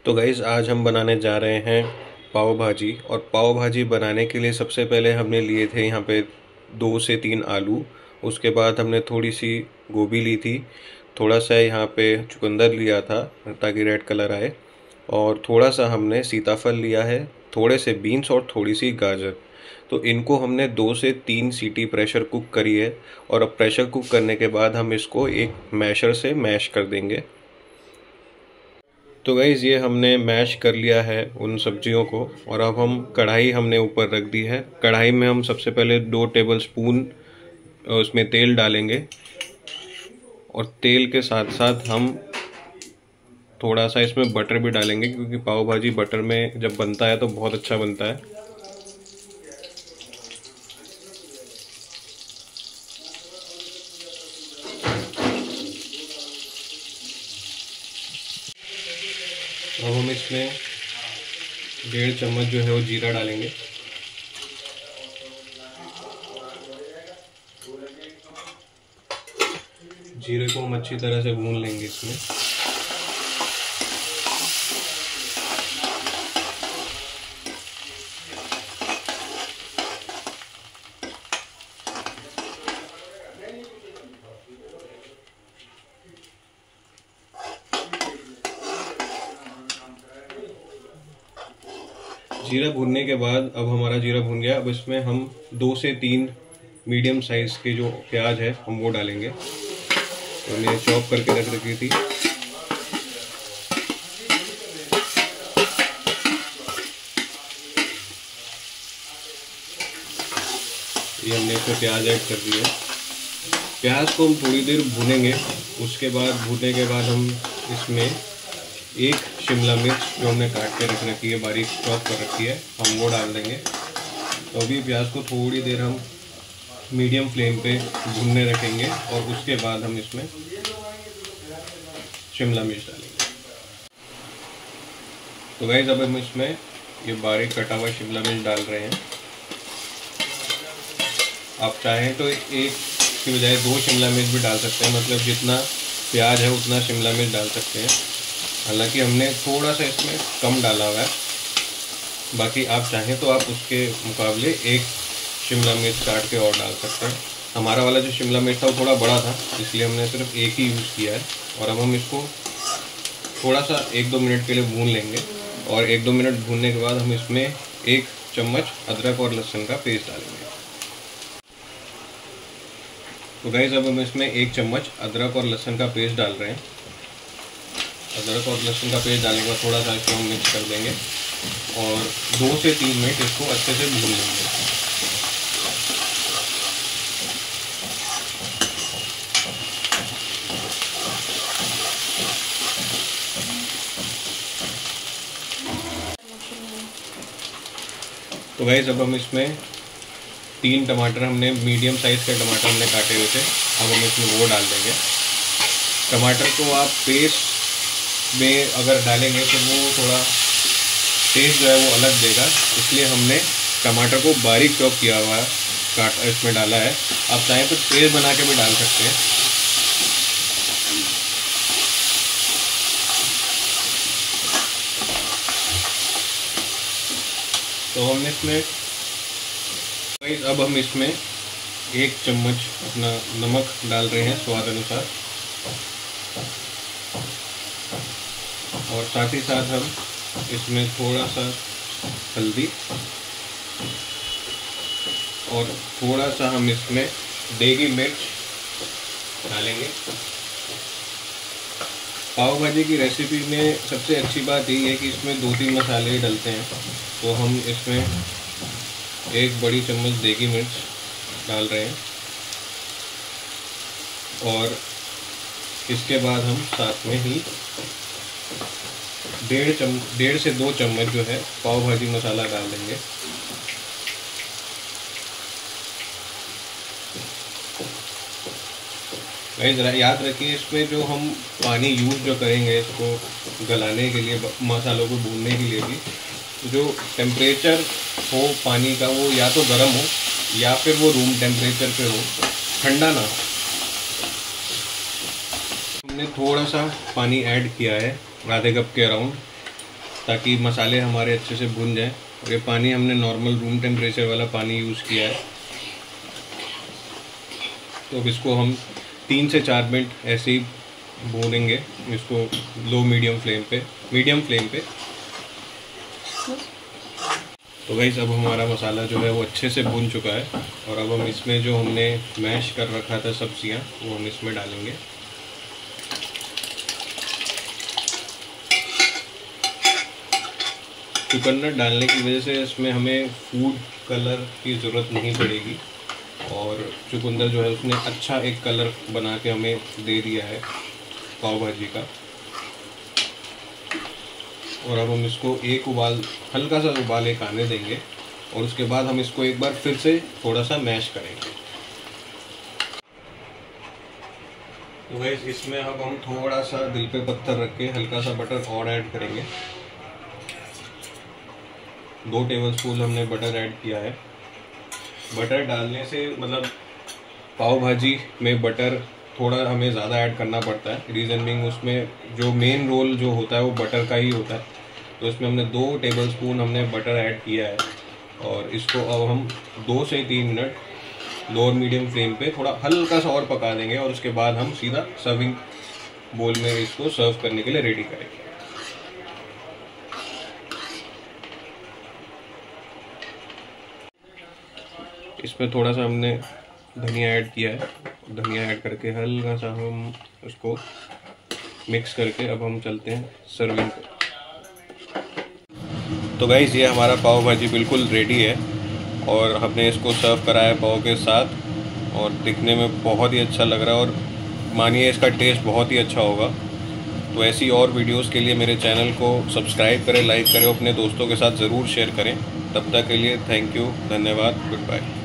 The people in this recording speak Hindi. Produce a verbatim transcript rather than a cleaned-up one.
तो गाइज़ आज हम बनाने जा रहे हैं पाव भाजी। और पाव भाजी बनाने के लिए सबसे पहले हमने लिए थे यहाँ पे दो से तीन आलू। उसके बाद हमने थोड़ी सी गोभी ली थी, थोड़ा सा यहाँ पे चुकंदर लिया था ताकि रेड कलर आए, और थोड़ा सा हमने सीताफल लिया है, थोड़े से बीन्स और थोड़ी सी गाजर। तो इनको हमने दो से तीन सीटी प्रेशर कुक करी है। और अब प्रेशर कुक करने के बाद हम इसको एक मैशर से मैश कर देंगे। तो गाइज़ ये हमने मैश कर लिया है उन सब्जियों को, और अब हम कढ़ाई हमने ऊपर रख दी है। कढ़ाई में हम सबसे पहले दो टेबल स्पून उसमें तेल डालेंगे, और तेल के साथ साथ हम थोड़ा सा इसमें बटर भी डालेंगे, क्योंकि पाव भाजी बटर में जब बनता है तो बहुत अच्छा बनता है। अब हम इसमें डेढ़ चम्मच जो है वो जीरा डालेंगे। जीरे को हम अच्छी तरह से भून लेंगे इसमें। जीरा भूनने के बाद अब हमारा जीरा भून गया। अब इसमें हम दो से तीन मीडियम साइज़ के जो प्याज है हम वो डालेंगे, तो हमने चॉप करके रख रखी थी। ये हमने इसमें प्याज ऐड कर दिया। प्याज को हम थोड़ी देर भूनेंगे। उसके बाद भूनने के बाद हम इसमें एक शिमला मिर्च जो हमने काट के रख रखी है, बारीक चॉप कर रखी है, हम वो डाल देंगे। तो अभी प्याज को थोड़ी देर हम मीडियम फ्लेम पे भूनने रखेंगे, और उसके बाद हम इसमें शिमला मिर्च डालेंगे। तो गाइस अब हम इसमें ये बारीक कटा हुआ शिमला मिर्च डाल रहे हैं। आप चाहें तो एक की बजाय दो शिमला मिर्च भी डाल सकते हैं, मतलब जितना प्याज है उतना शिमला मिर्च डाल सकते हैं। हालांकि हमने थोड़ा सा इसमें कम डाला हुआ है, बाकी आप चाहें तो आप उसके मुकाबले एक शिमला मिर्च काट के और डाल सकते हैं। हमारा वाला जो शिमला मिर्च था वो थोड़ा बड़ा था, इसलिए हमने सिर्फ एक ही यूज़ किया है। और अब हम इसको थोड़ा सा एक दो मिनट के लिए भून लेंगे, और एक दो मिनट भूनने के बाद हम इसमें एक चम्मच अदरक और लहसुन का पेस्ट डालेंगे। तो गाइस अब हम इसमें एक चम्मच अदरक और लहसुन का पेस्ट डाल रहे हैं। अदरक और लहसुन का पेस्ट डालने के बाद थोड़ा सा इसको हम मिक्स कर देंगे, और दो से तीन मिनट इसको अच्छे से भून लेंगे। तो गाइस अब हम इसमें तीन टमाटर हमने मीडियम साइज़ के टमाटर हमने काटे हुए थे, अब हम इसमें वो डाल देंगे। टमाटर को आप पेस्ट में अगर डालेंगे तो वो थोड़ा टेस्ट जो है वो अलग देगा, इसलिए हमने टमाटर को बारीक चॉप किया हुआ है काट इसमें डाला है। आप चाहें तो पेस्ट बना के भी डाल सकते हैं। तो हमने इसमें अब हम इसमें एक चम्मच अपना नमक डाल रहे हैं स्वाद अनुसार, और साथ ही साथ हम इसमें थोड़ा सा हल्दी, और थोड़ा सा हम इसमें देगी मिर्च डालेंगे। पाव भाजी की रेसिपी में सबसे अच्छी बात यही है कि इसमें दो तीन मसाले डलते हैं। तो हम इसमें एक बड़ी चम्मच देगी मिर्च डाल रहे हैं, और इसके बाद हम साथ में ही डेढ़ चम डेढ़ से दो चम्मच जो है पाव भाजी मसाला डाल देंगे। गाइस याद रखिए, इसमें जो हम पानी यूज़ जो करेंगे इसको गलाने के लिए, मसालों को भूनने के लिए भी, जो टेम्परेचर हो पानी का वो या तो गर्म हो या फिर वो रूम टेम्परेचर पे हो, ठंडा ना हो। हमने थोड़ा सा पानी ऐड किया है, आधे कप के अराउंड, ताकि मसाले हमारे अच्छे से भुन जाएं। और ये पानी हमने नॉर्मल रूम टेम्परेचर वाला पानी यूज़ किया है। तो अब इसको हम तीन से चार मिनट ऐसे ही भूनेंगे, इसको लो मीडियम फ्लेम पे मीडियम फ्लेम पे। तो गाइस अब हमारा मसाला जो है वो अच्छे से भुन चुका है और अब हम इसमें जो हमने मैश कर रखा था सब्जियां वो हम इसमें डालेंगे। चुकंदर डालने की वजह से इसमें हमें फूड कलर की ज़रूरत नहीं पड़ेगी और चुकंदर जो है उसने अच्छा एक कलर बना के हमें दे दिया है पाव भाजी का। और अब हम इसको एक उबाल हल्का सा उबाल एक आने देंगे और उसके बाद हम इसको एक बार फिर से थोड़ा सा मैश करेंगे। तो गाइस इसमें अब हम थोड़ा सा दिल पे पत्थर रख के हल्का सा बटर और ऐड करेंगे। दो टेबलस्पून हमने बटर ऐड किया है। बटर डालने से मतलब पाव भाजी में बटर थोड़ा हमें ज़्यादा ऐड करना पड़ता है। रीज़न बीइंग उसमें जो मेन रोल जो होता है वो बटर का ही होता है। तो इसमें हमने दो टेबलस्पून हमने बटर ऐड किया है और इसको अब हम दो से तीन मिनट लोअर मीडियम फ्लेम पे थोड़ा हल्का सा और पका देंगे और उसके बाद हम सीधा सर्विंग बोल में इसको सर्व करने के लिए रेडी करेंगे। इसमें थोड़ा सा हमने धनिया ऐड किया है। धनिया ऐड करके हल्का सा हम उसको मिक्स करके अब हम चलते हैं सर्विंग पे। तो गाइस ये हमारा पाव भाजी बिल्कुल रेडी है और हमने इसको सर्व कराया पाव के साथ और दिखने में बहुत ही अच्छा लग रहा है और मानिए इसका टेस्ट बहुत ही अच्छा होगा। तो ऐसी और वीडियोस के लिए मेरे चैनल को सब्सक्राइब करें, लाइक करें, अपने दोस्तों के साथ ज़रूर शेयर करें। तब तक के लिए थैंक यू, धन्यवाद, गुड बाय।